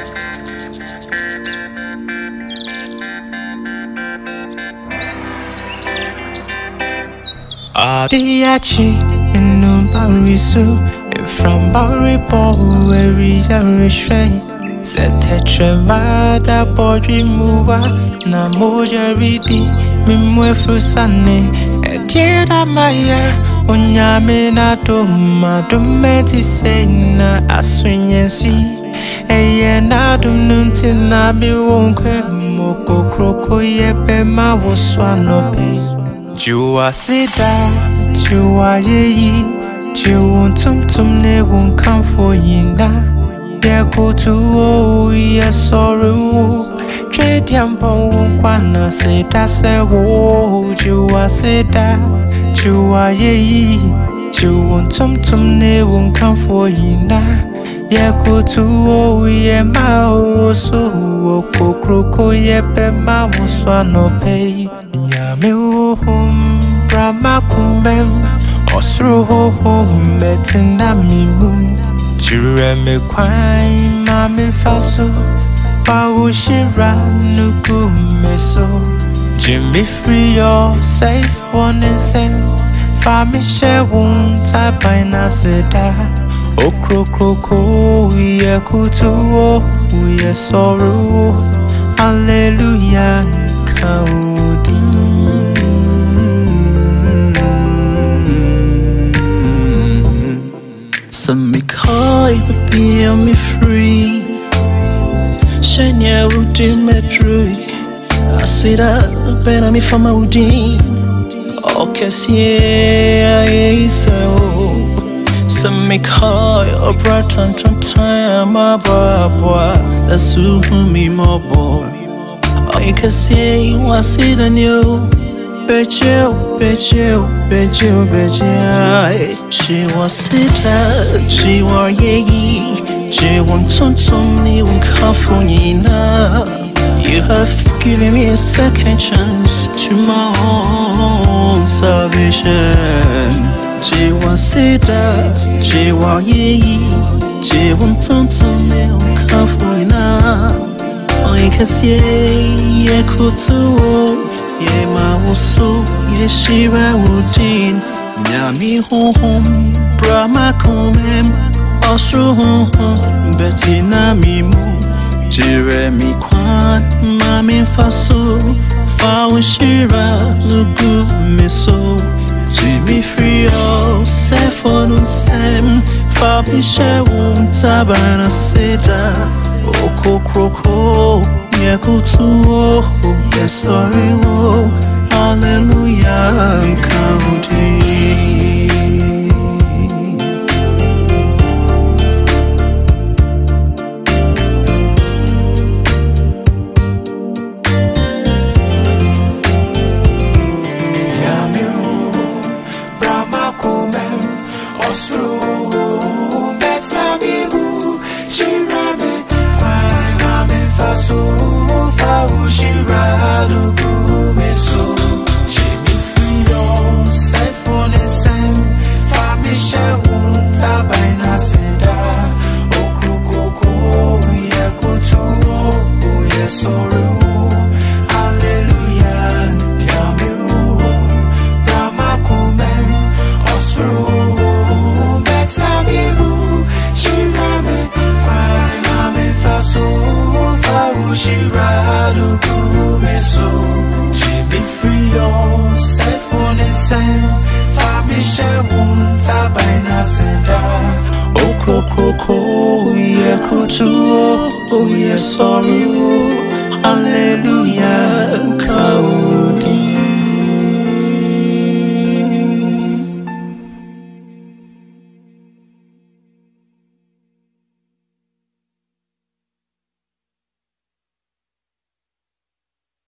Adiachi inu barisu from Baribo where we shrine. Setetre mada body muwa na moja ridi mimwe frusane etieda maya onyame na duma dumeti se na asunyensi eye na dumnunti na biwonkwe moko kroko yebe ma woswa nope Jua sida jua yeyi jiwon tum ne won kan for yinda ye kutu o ye sorrow trade yambon kwana sida se wo jua sida jua yeyi jiwon tum ne won kan for yinda ye kutu o ye ma o so o kokroko ye be ma wo swa no pay Yami home, Brahma kumbem, Osro home, betina mimu. Chireme kwai, mami faso, Pawushira nuku meso. Jimmy free safe one and same. Fami she won tabaina seda. Okro kroko, ye kutu o, ye sorrow. Hallelujah, kaudi. Some me call baby, me free. Shania Udin Metric. I said that better me from Udin. Okay, yeah, so. Some me call a bratan time, my baba. That's who me more boy. I can say, I see the new. Bejeu. She was sita, she was ye. She wants something won't come from Nina. You have given me a second chance to my own salvation. She was sita, she was ye. She wants something won't come from Nina. I can say, yeah, cool too. Ye ma woso ye shira wudin Nyami home Brahma kumem Osro home Betina mimu Jire mi kwan Mami faso Fawo shira Lugu miso Jimmy free oh Sefonu sem Fabi shewun Tabana seda Oko kroko Ye kutu oh Ye sorry oh Hallelujah Kaudi Sorry, hallelujah,